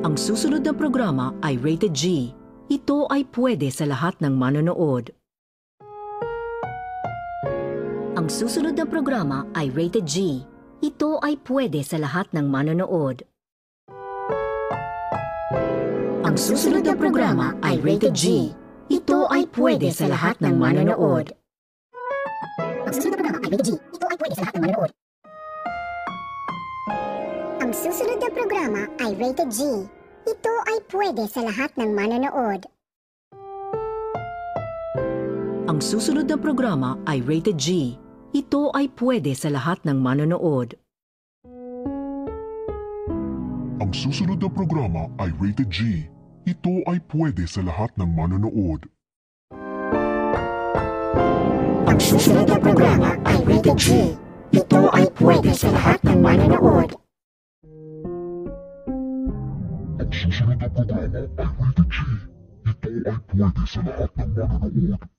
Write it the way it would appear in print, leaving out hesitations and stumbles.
Ang susunod na programa ay rated G. Ito ay pwede sa lahat ng manonood. Ang susunod na programa ay rated G. Ito ay pwede sa lahat ng manonood. Ang susunod na programa ay rated G. Ito ay pwede sa lahat ng manonood. Ang susunod na programa ay rated G. Ito ay pwede sa lahat ng manonood. Ang susunod na programa ay rated G. Ito ay pwede sa lahat ng manonood. Ang susunod na programa ay rated G. Ito ay pwede sa lahat ng manonood. Ang susunod na programa ay rated G. Ito ay pwede sa lahat ng manonood. Ang susunod na programa ay rated G. Ito ay pwede sa lahat ng manonood. Ang susunod na programa ay rated G. Ito ay pwede sa lahat ng manonood.